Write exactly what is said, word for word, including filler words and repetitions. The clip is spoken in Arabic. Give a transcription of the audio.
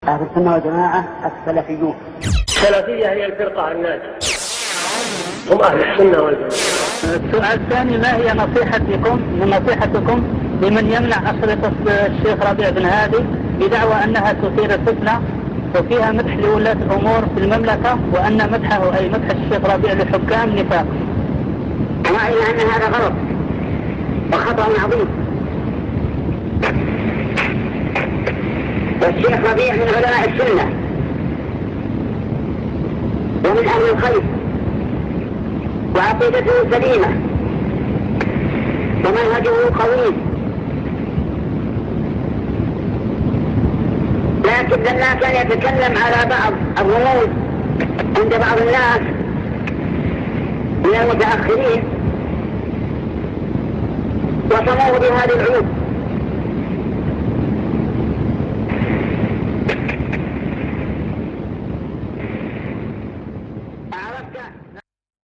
أهل السنة والجماعة السلفيون. السلفية هي الفرقة الناجية، هم أهل السنة والجماعة. السؤال الثاني: ما هي نصيحتكم نصيحتكم لمن يمنع أشرطة الشيخ ربيع بن هادي بدعوى أنها تثير الفتنة وفيها مدح لولاة الأمور في المملكة، وأن مدحه أي مدح الشيخ ربيع للحكام نفاق؟ رأينا أن هذا غلط وخطأ عظيم، والشيخ ربيع من علماء السنة ومن أهل الخير، وعقيدته سليمة ومنهجه قوي، لكن لما كان يتكلم على بعض الرموز عند بعض الناس من المتأخرين وصموه بهذه العود